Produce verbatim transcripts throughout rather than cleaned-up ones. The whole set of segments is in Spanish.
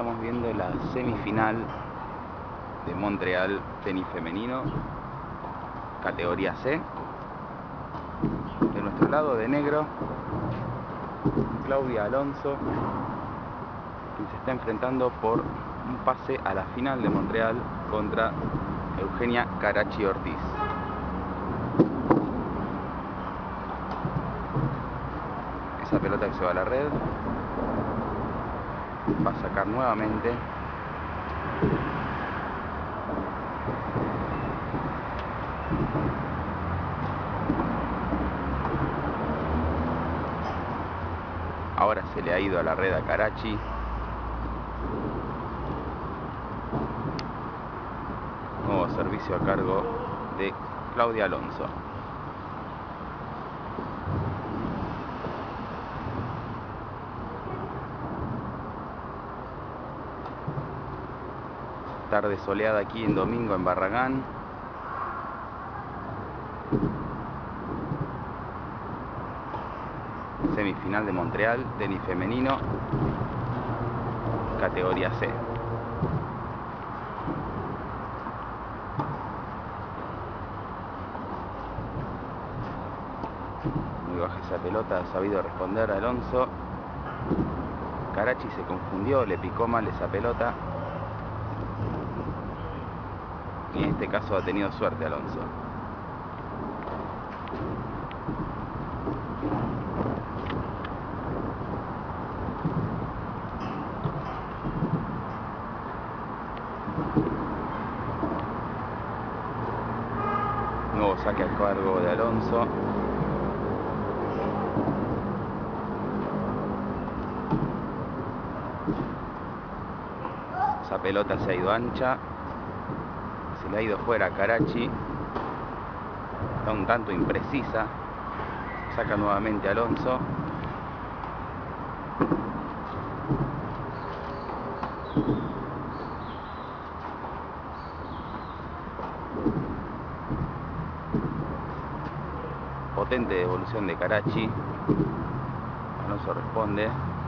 estamos viendo la semifinal de Montreal tenis femenino, categoría C. De nuestro lado, de negro, Claudia Alonso, quien se está enfrentando por un pase a la final de Montreal contra Eugenia Karachi Ortiz. Esa pelota que se va a la red va a sacar nuevamente. Ahora se le ha ido a la red a Karachi. Nuevo servicio a cargo de Claudia Alonso. Tarde soleada aquí en domingo en Barragán. Semifinal de Montreal, tenis femenino, categoría C. Muy baja esa pelota, ha sabido responder Alonso. Karachi se confundió, le picó mal esa pelota. Y en este caso ha tenido suerte Alonso. Nuevo saque a cargo de Alonso. Esa pelota se ha ido ancha. Se le ha ido fuera a Karachi. Está un tanto imprecisa. Saca nuevamente Alonso. Potente devolución de Karachi. Alonso responde.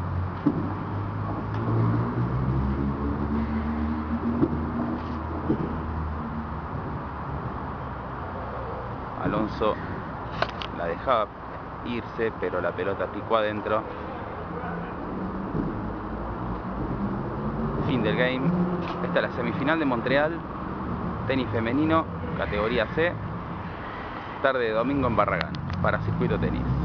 Alonso la dejaba irse, pero la pelota picó adentro. Fin del game. Esta es la semifinal de Montreal, tenis femenino, categoría C, tarde de domingo en Barragán, para Circuito Tenis.